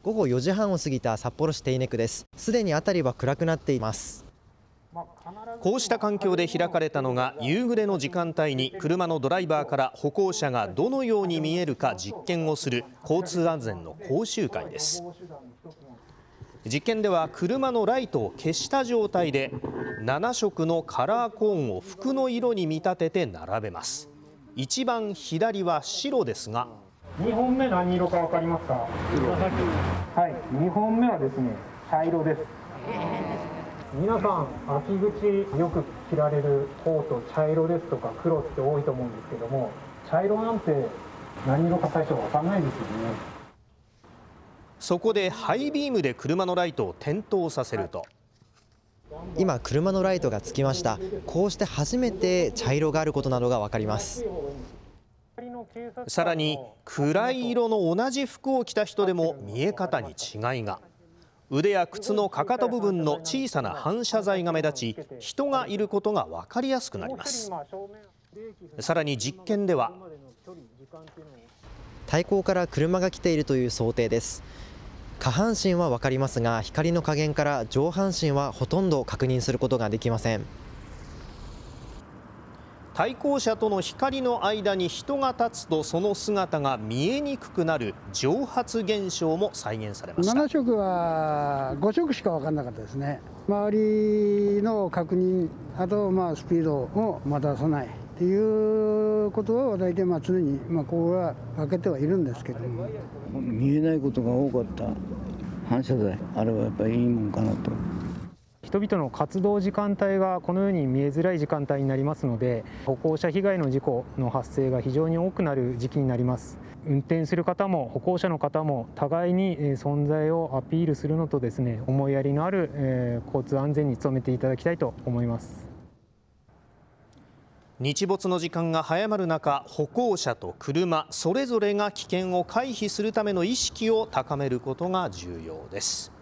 午後4時半を過ぎた札幌市手稲区です。すでに辺りは暗くなっています。 こうした環境で開かれたのが、夕暮れの時間帯に車のドライバーから歩行者がどのように見えるか実験をする交通安全の講習会です。実験では車のライトを消した状態で7色のカラーコーンを服の色に見立てて並べます。一番左は白ですが、 2本目何色か分かりますか？はい、2本目はですね、茶色です。皆さん、秋口よく着られるコート、茶色ですとか黒って多いと思うんですけども、茶色なんて何色か最初分かんないですよね。 そこでハイビームで車のライトを点灯させると、 今、車のライトがつきました。こうして初めて茶色があることなどが分かります。 さらに暗い色の同じ服を着た人でも見え方に違いが。腕や靴のかかと部分の小さな反射材が目立ち、人がいることが分かりやすくなります。さらに実験では、 対向から車が来ているという想定です。下半身は分かりますが、光の加減から上半身はほとんど確認することができません。 対向車との光の間に人が立つと、その姿が見えにくくなる蒸発現象も再現されました。 7色は5色しか分からなかったですね。周りの確認、あとスピードを出さないっていうことは大体常にここは分けてはいるんですけども、 見えないことが多かった。反射材、あれはやっぱりいいもんかなと。 人々の活動時間帯がこのように見えづらい時間帯になりますので、歩行者被害の事故の発生が非常に多くなる時期になります。運転する方も歩行者の方も互いに存在をアピールするのとですね、思いやりのある交通安全に努めていただきたいと思います。 日没の時間が早まる中、歩行者と車それぞれが危険を回避するための意識を高めることが重要です。